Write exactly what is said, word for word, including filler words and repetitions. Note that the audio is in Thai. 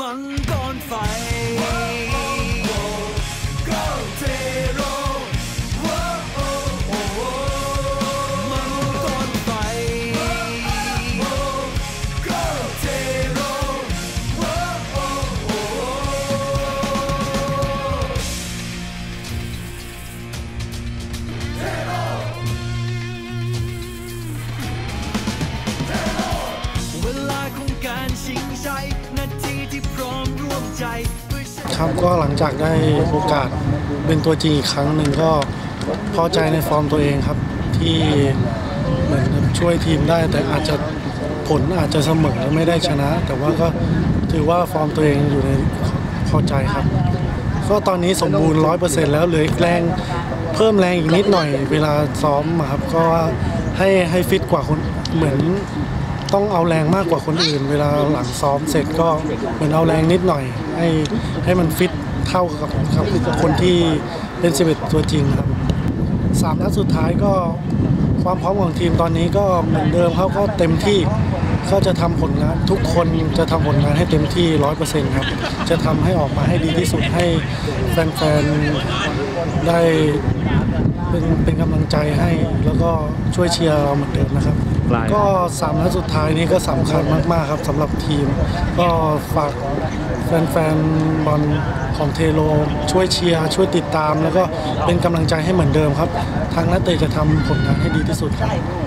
มังกรไฟก็เทโรมังกรไฟก็เทโรเวลาของการชิงชัยนาทีที่พร้อมร่วมใจครับก็หลังจากได้โอกาสเป็นตัวจริงอีกครั้งหนึ่งก็พอใจในฟอร์มตัวเองครับที่เหมือนช่วยทีมได้แต่อาจจะผลอาจจะเสมอไม่ได้ชนะแต่ว่าก็ถือว่าฟอร์มตัวเองอยู่ในพอใจครับก็ตอนนี้สมบูรณ์ ร้อยเปอร์เซ็นต์ แล้วเหลือแรงเพิ่มแรงอีกนิดหน่อยเวลาซ้อมครับก็ให้ให้ฟิตกว่าคนเหมือนต้องเอาแรงมากกว่าคนอื่นเวลาหลังซ้อมเสร็จก็เหมือนเอาแรงนิดหน่อยให้ให้มันฟิตเท่ากับกับคนที่เป็นสิบเอ็ดตัวจริงครับสามนัดสุดท้ายก็ความพร้อมของทีมตอนนี้ก็เหมือนเดิมเขาก็เต็มที่ก็จะทำผลงานทุกคนจะทำผลงานให้เต็มที่ ร้อยเปอร์เซ็นต์ ครับจะทำให้ออกมาให้ดีที่สุดให้แฟนๆได้เป็นเป็นกำลังใจให้แล้วก็ช่วยเชียร์เราเหมือนเดิมนะครับก็สามนัดสุดท้ายนี้ก็สำคัญมากๆครับสำหรับทีมก็ฝากแฟนๆบอลของเทโรช่วยเชียร์ช่วยติดตามแล้วก็เป็นกำลังใจให้เหมือนเดิมครับทางนักเตะจะทำผลงานให้ดีที่สุดครับ